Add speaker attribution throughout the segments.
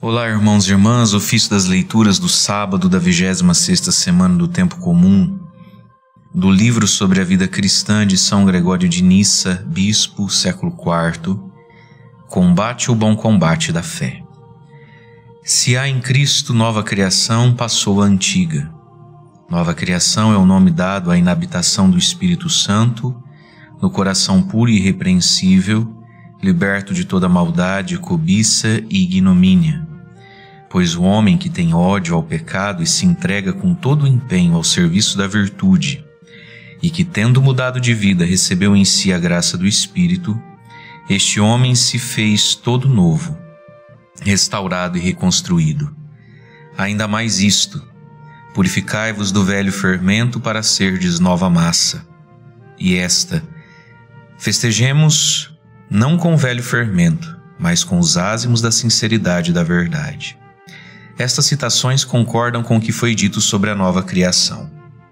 Speaker 1: Olá, irmãos e irmãs, ofício das leituras do sábado da 26ª semana do Tempo Comum, do livro sobre a vida cristã de São Gregório de Nissa, bispo, século IV, Combate o bom combate da fé. Se há em Cristo nova criação, passou a antiga. Nova criação é o nome dado à inabitação do Espírito Santo, no coração puro e irrepreensível, liberto de toda maldade, cobiça e ignomínia. Pois o homem que tem ódio ao pecado e se entrega com todo o empenho ao serviço da virtude, e que, tendo mudado de vida, recebeu em si a graça do Espírito, este homem se fez todo novo, restaurado e reconstruído. Ainda mais isto: purificai-vos do velho fermento para serdes nova massa. E esta, festejemos não com o velho fermento, mas com os ázimos da sinceridade e da verdade. Estas citações concordam com o que foi dito sobre a nova criação.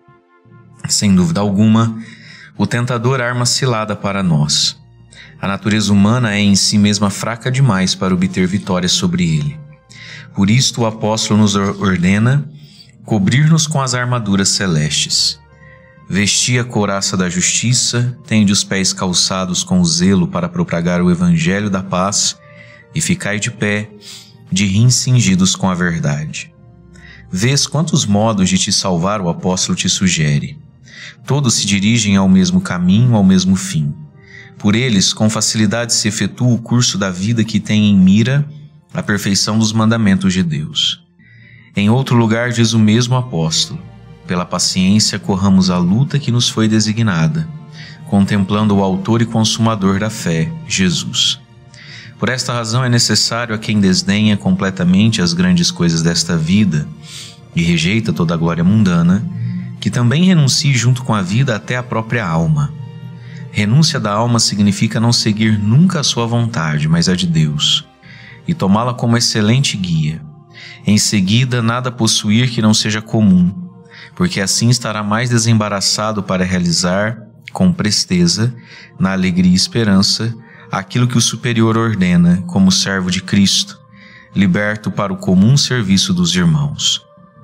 Speaker 1: Sem dúvida alguma, o tentador arma cilada para nós. A natureza humana é em si mesma fraca demais para obter vitória sobre ele. Por isto o apóstolo nos ordena cobrir-nos com as armaduras celestes. Vesti a couraça da justiça, tende os pés calçados com o zelo para propagar o evangelho da paz, e ficai de pé, de rins cingidos com a verdade. Vês quantos modos de te salvar o apóstolo te sugere. Todos se dirigem ao mesmo caminho, ao mesmo fim. Por eles, com facilidade se efetua o curso da vida que tem em mira a perfeição dos mandamentos de Deus. Em outro lugar diz o mesmo apóstolo: pela paciência corramos a luta que nos foi designada, contemplando o autor e consumador da fé, Jesus. Por esta razão é necessário a quem desdenha completamente as grandes coisas desta vida e rejeita toda a glória mundana, que também renuncie junto com a vida até a própria alma. Renúncia da alma significa não seguir nunca a sua vontade, mas a de Deus, e tomá-la como excelente guia. Em seguida, nada possuir que não seja comum, porque assim estará mais desembaraçado para realizar, com presteza, na alegria e esperança, aquilo que o superior ordena como servo de Cristo, liberto para o comum serviço dos irmãos.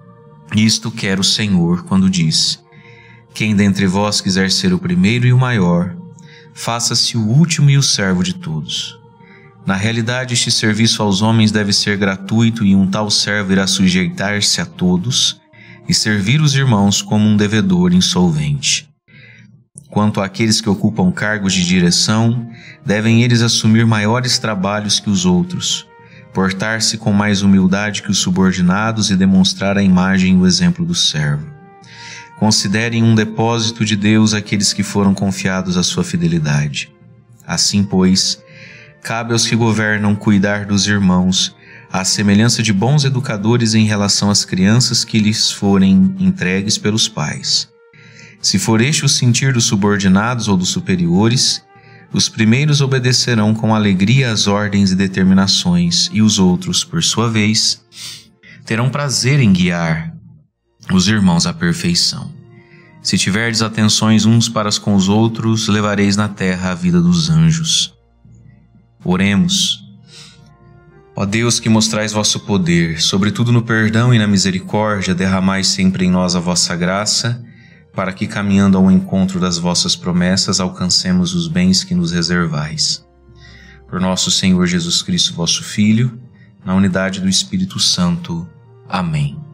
Speaker 1: Isto quer o Senhor quando diz: quem dentre vós quiser ser o primeiro e o maior, faça-se o último e o servo de todos. Na realidade, este serviço aos homens deve ser gratuito, e um tal servo irá sujeitar-se a todos e servir os irmãos como um devedor insolvente. Quanto àqueles que ocupam cargos de direção, devem eles assumir maiores trabalhos que os outros, portar-se com mais humildade que os subordinados e demonstrar a imagem e o exemplo do servo. Considerem um depósito de Deus aqueles que foram confiados à sua fidelidade. Assim, pois, cabe aos que governam cuidar dos irmãos, à semelhança de bons educadores em relação às crianças que lhes forem entregues pelos pais. Se for este o sentir dos subordinados ou dos superiores, os primeiros obedecerão com alegria às ordens e determinações, e os outros, por sua vez, terão prazer em guiar os irmãos à perfeição. Se tiverdes atenções uns para com os outros, levareis na terra a vida dos anjos. Oremos. Ó Deus, que mostrais vosso poder, sobretudo no perdão e na misericórdia, derramai sempre em nós a vossa graça, para que, caminhando ao encontro das vossas promessas, alcancemos os bens que nos reservais. Por nosso Senhor Jesus Cristo, vosso Filho, na unidade do Espírito Santo. Amém.